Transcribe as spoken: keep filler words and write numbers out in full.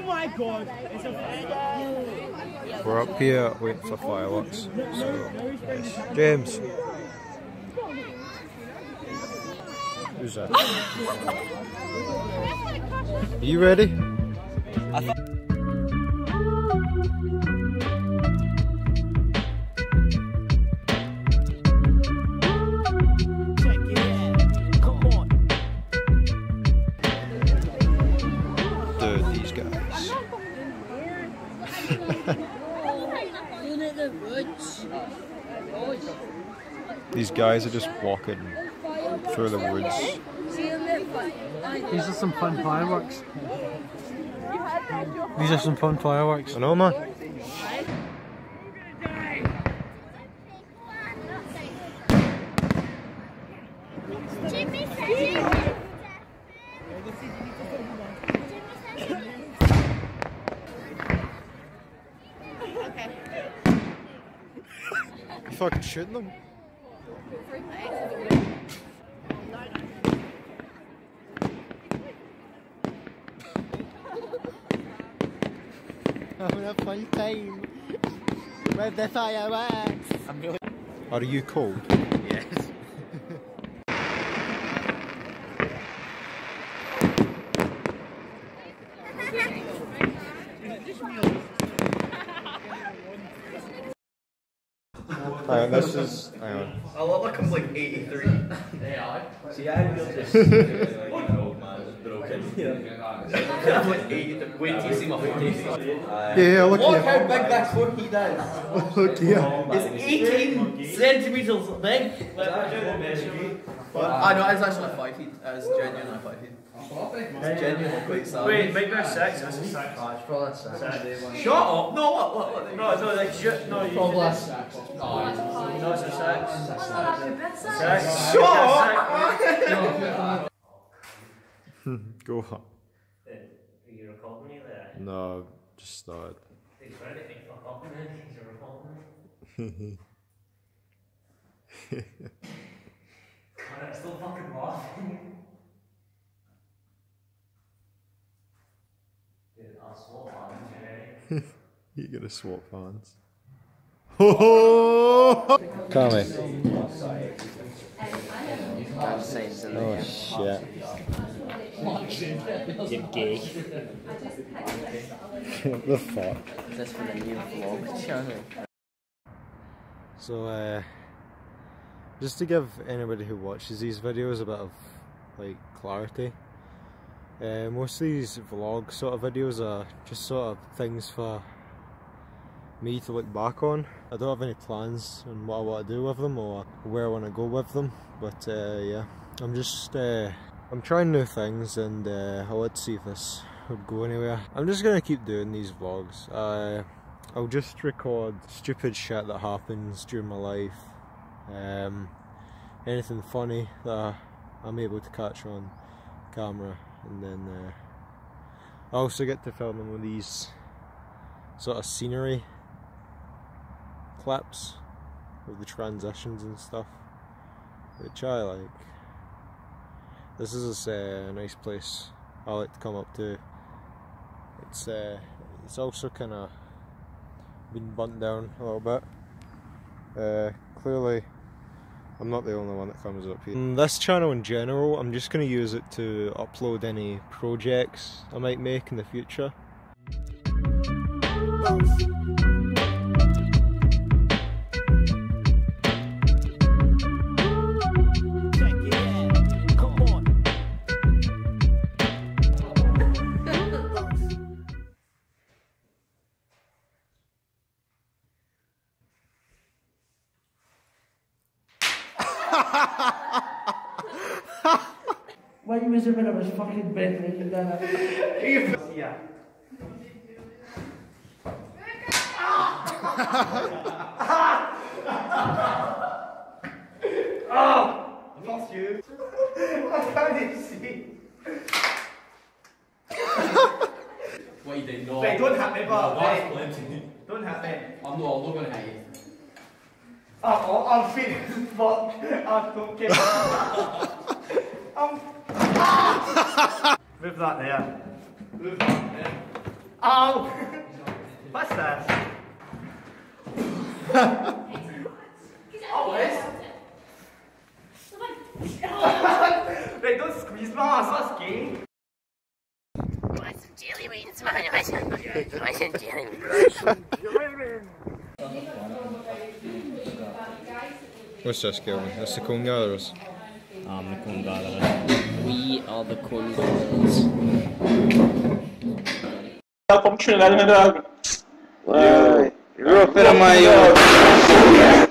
my god! It's a We're up here waiting for fireworks. So, yes. James! Who's that? Are you ready? I thought these guys are just walking through the woods. These are some fun fireworks. These are some fun fireworks. I know, man. You fucking shooting them? Having a fun time with the fireworks. I'm really. Are you cold? Yes. Hang on, this is. Hang on. I look like I'm like eighty-three. Yeah. See, I feel just like an old man just broken. Yeah. I'm like eighty. Wait till you see my face. Yeah, look Look here. how big that forky does. Look here. It's eighteen centimetres big. I know, it's actually five feet. It's genuinely five feet. It's genuinely quite sad. Wait, maybe a six. That's a six. Probably six. Shut up! No, what? what, what No, no, like shit. No, you. Probably a six. No, it's a six. Six. Shut up! Go on. Are you recording me there? No, just started. He's trying to think fuck up and then he's recording me. God, I'm still fucking laughing. Dude, I'll swap hands, you ready? You gotta swap hands. Ho ho! Tommy. Oh shit. You're gay. What the fuck? Is this for the new vlog channel? So, uh, just to give anybody who watches these videos a bit of, like, clarity, uh, most of these vlog sort of videos are just sort of things for me to look back on. I don't have any plans on what I want to do with them or where I want to go with them, but uh, yeah, I'm just, uh, I'm trying new things and uh, I want to see if this would go anywhere. I'm just going to keep doing these vlogs. Uh, I'll just record stupid shit that happens during my life. Um, anything funny that I'm able to catch on camera, and then uh, I also get to film with these sort of scenery clips with the transitions and stuff, which I like. This is uh, a nice place I like to come up to. It's uh, it's also kind of been burnt down a little bit. Uh, clearly I'm not the only one that comes up here. And this channel in general, I'm just going to use it to upload any projects I might make in the future. Why was it when I was fucking bent when you done it? Yeah. Oh! Not you. I can't see. What you did not. Wait, don't hit me, but. No, Wait, plenty. don't hit me. I'm not, I'm not gonna hit you. Oh, I'm feeling fuck. I don't care. I'm. Move that there. Move that there. Oh! What's that? Oh, what? Wait, don't squeeze my ass, that's gay. Want some jelly beans, man? Want some, want some jelly beans? What's this, Kelvin? That's the Cone Gatherers. I'm the Cone Gatherer. We are the Cone Gatherers. Welcome to Trinidad and Tobago. Wow. You're a bit of my